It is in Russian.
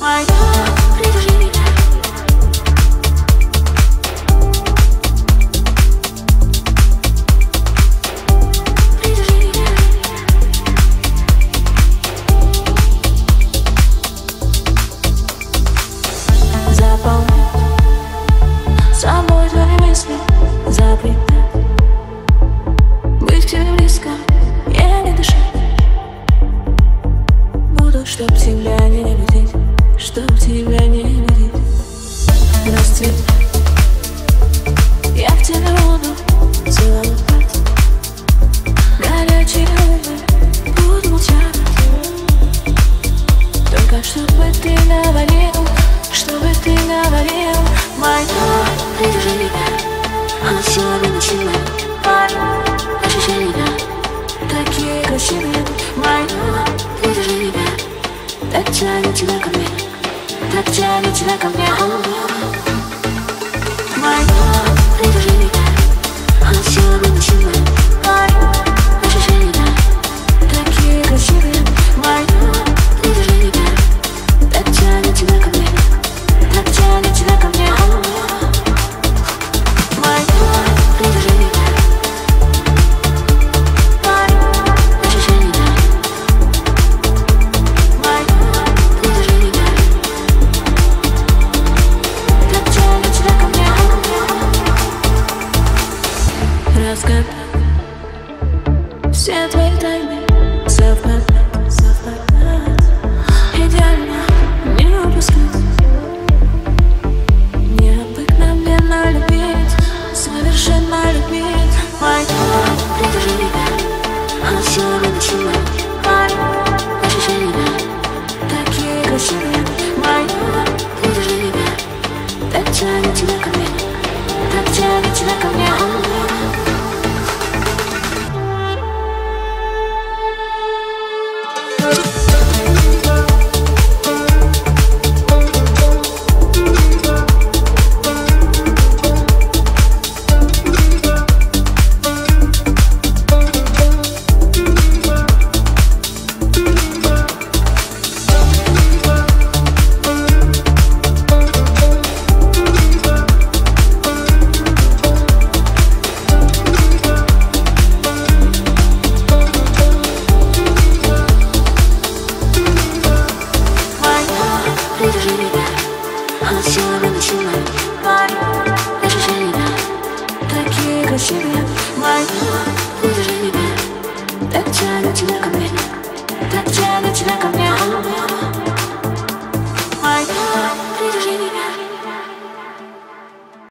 Собой твои мысли запретать быть к тебе близко, я не дышу. Буду, чтоб тебя не видеть, чтоб тебя не видеть. Расцвет, я в тебя буду целовать. Горячие губы буду молчать. Только чтобы ты говорил, чтобы ты говорил. Моя притяжение, особенно сильное. Мое ощущение, такие красивые. Мое притяжение, так тянет тебя ко мне, так тянет тебя ко мне. Мое притяжение, особенно сильное. Мое ощущение, такие красивые. Мое притяжение, так тянет тебя ко мне, так тянет тебя ко мне. Разгадать все твои тайны, совпадать, совпадать, идеально не упускать, необыкновенно любить, совершенно любить. Мое притяжение, особенно сильное. Мое ощущение, такие красивые. Мое притяжение, так тянет тебя ко мне, так тянет тебя ко мне. Особенно сильное. Мое ощущение, такие красивые. Мое притяжение, так тянет тебя ко мне.